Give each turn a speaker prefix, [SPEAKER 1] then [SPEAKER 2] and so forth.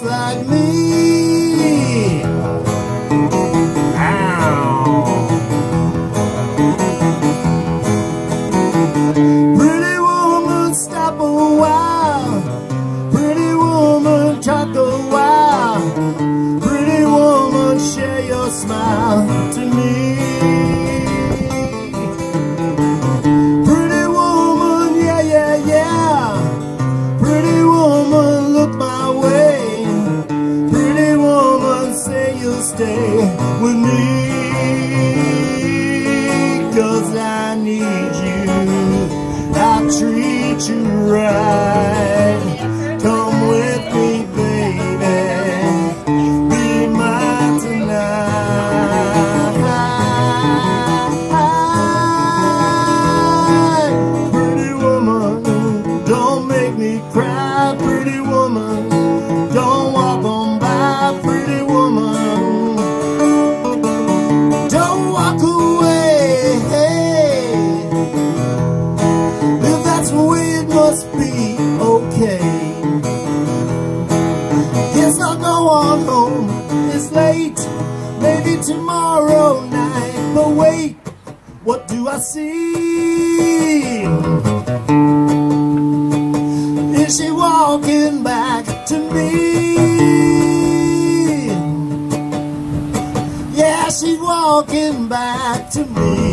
[SPEAKER 1] like me. Pretty woman, stop a while. Pretty woman, talk a while. Pretty woman, share your smile to me. Pretty woman, yeah, yeah, yeah. Pretty woman, look my way. Pretty woman, say you'll stay with me. 'Cause I need you, I'll treat you right. Come with me, baby, be mine tonight. Pretty woman, don't make me cry. Pretty woman, don't walk on by. Pretty woman, don't walk away. If that's the way it must be, okay. Guess I'll go on home, it's late. Maybe tomorrow night. But wait, what do I see? Is she walking back to me? Yeah, she's walking back to me.